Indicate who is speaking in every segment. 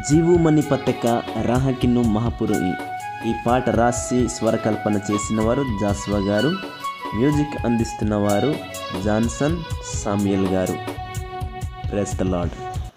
Speaker 1: జీవు మని పత్రిక రాహకిన్ను మహాపురుయి ఈ పాట రాసి స్వరకల్పన చేసిన వారు జాస్వా గారు, మ్యూజిక్ అందిస్తున్న వారు జాన్సన్ సామ్యుయల్ గారు. Praise the lord.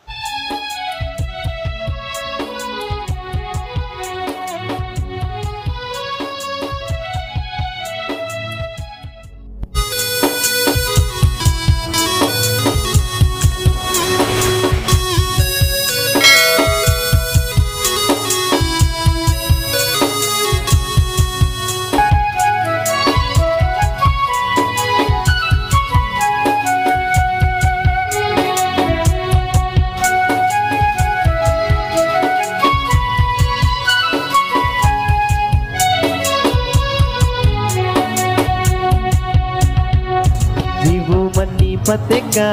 Speaker 2: पत्रिका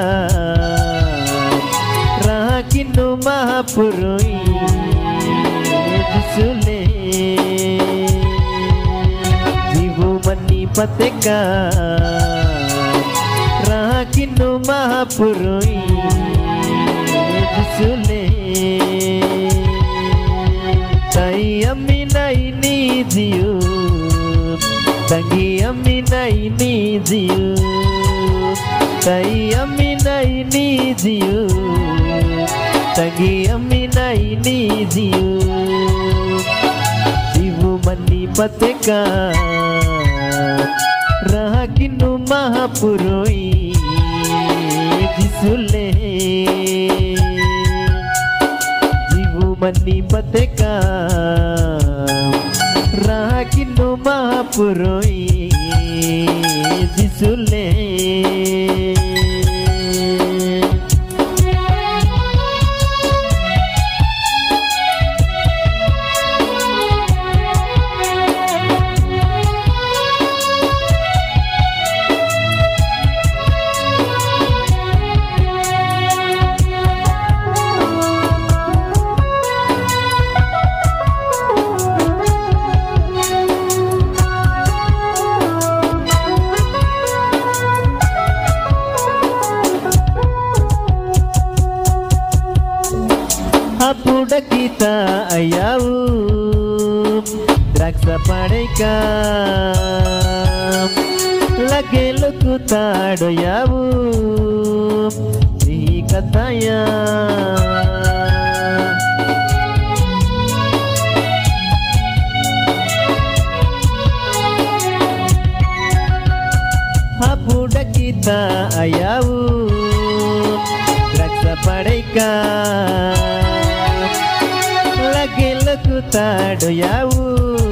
Speaker 2: राहकिन्नु महापुरुई दिसुले जीवु मनी पत्रिका राहकिन्नु महापुरुई दिसुले ताई अम्मी नाई नी जियो तंगी अम्मी नाई नी जियो ताई अम्मी नाई नी जियो तंगी अम्मी नाई नी जियो जीवु मनी पत्रिका राहकिन्नु महापुरुई दिसुले जीवु मनी पत्रिका राहकिन्नु महापुरुई दिसुले पुडकिता अयाऊ द्राक्ष पाड़ेका लगे लुकुताड़याऊ कथाया पुडकिता अयाऊ द्राक्ष पाड़ेका लगे लुकुताड़याऊ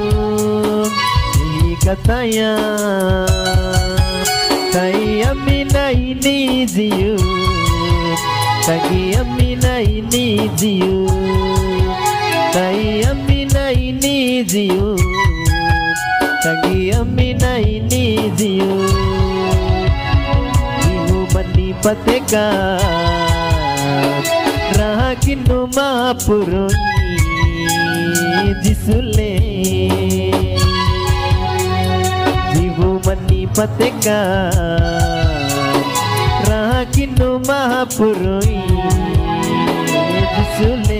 Speaker 2: कथाया ताई अम्मी नाई नी जियो तंगी अम्मी नाई नी जियो ताई अम्मी नाई नी जियो तंगी अम्मी नाई नी जियो जीवु मनी पत्रिका राहकिन्नु महापुरुई दिसुले जीवु मनी पत्रिका राहकिन्नु महापुरुई दिसुले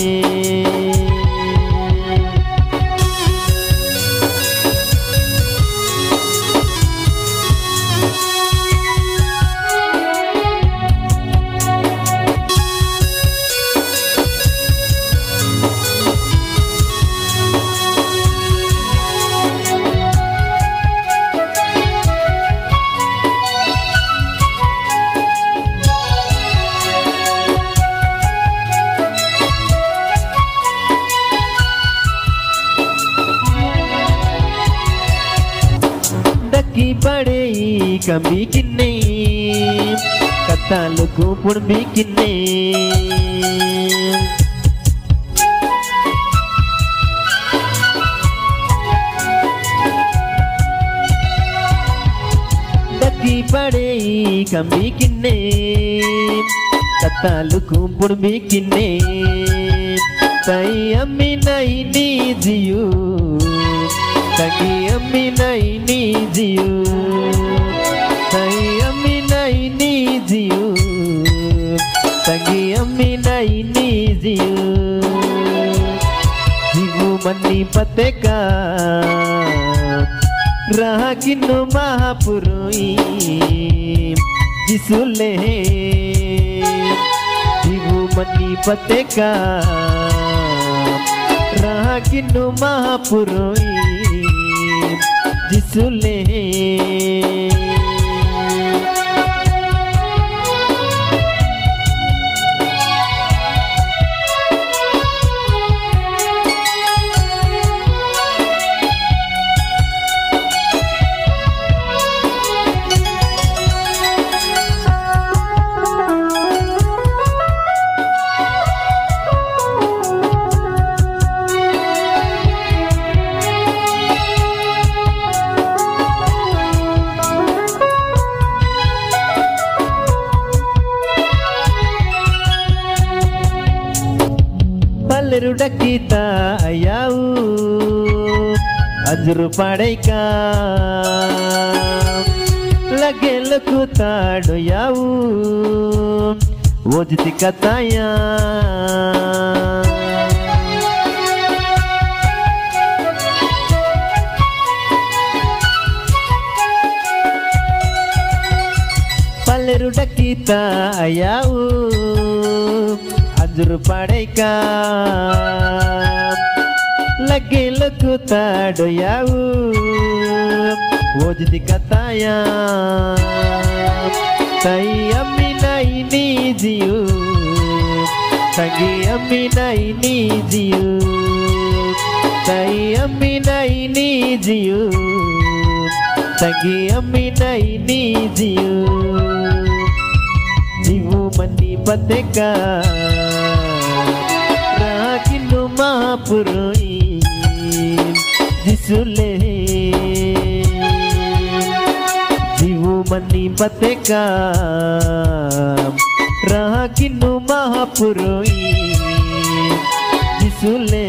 Speaker 2: की बड़े कमी किन्ने कत्ता लुकु पुण भी किन्ने दकी बड़े कमी किन्ने कत्ता लुकु पुण भी किन्ने ताई अम्मी नाई नी जियो तंगी अम्मी नाई नी जियो ताई अम्मी नाई नी जियो तंगी अम्मी नाई नी जियो मनी पते का रहा किन्नु महापुरुई जिसुले जीवु मनी पते का रहा किन्नु महापुरुई जिसुले Rudakita ayau ajru padaika lage lukuta doyau wojti kataya Rudakita ayau ajru padaika lagi lukuta doyau wojdi kataya tai amina ini jiu tagi amina ini jiu tai amina ini jiu tagi amina ini jiu jivu mani pateka rakinnu mahapurui जिसुले जीवु मनी पतेका रहा किन्नु महापुरुई जिसुले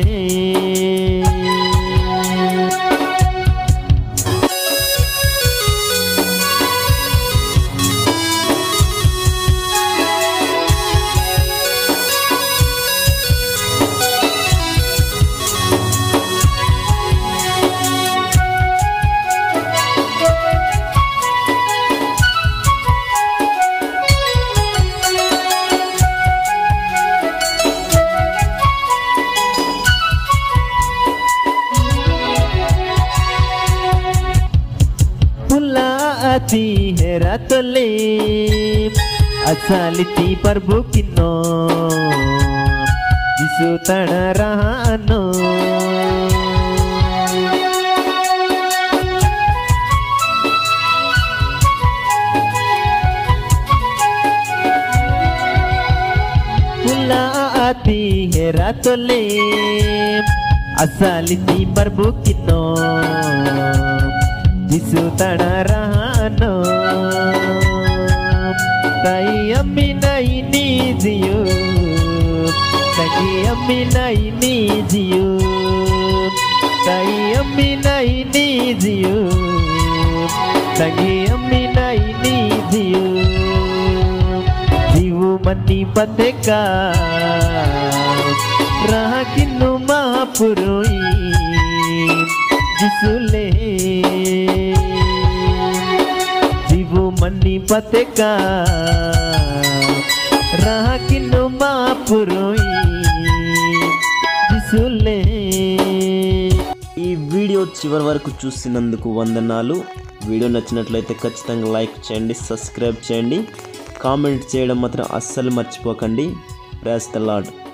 Speaker 2: आती है रातोले असलिती पर बुकिनो जिसु तड़ा रहानो पुला आती है रातोले असलिती पर बुकिनो जिसु तड़ा रहानो tai amina ini jiu tagi amina ini jiu tai amina ini jiu tagi amina ini jiu jivu mani pateka raha kinnu mahapurui जिसुले जीवु मनी पतेका रहा किन्नु महापुरुई जिसुले
Speaker 1: ఈ వీడియో చివరి వరకు చూసినందుకు వందనాలు. వీడియో నచ్చినట్లయితే ఖచ్చితంగా లైక్ చేయండి, సబ్స్క్రైబ్ చేయండి, కామెంట్ చేయడం మాత్రం అస్సలు మర్చిపోకండి. Praise the lord.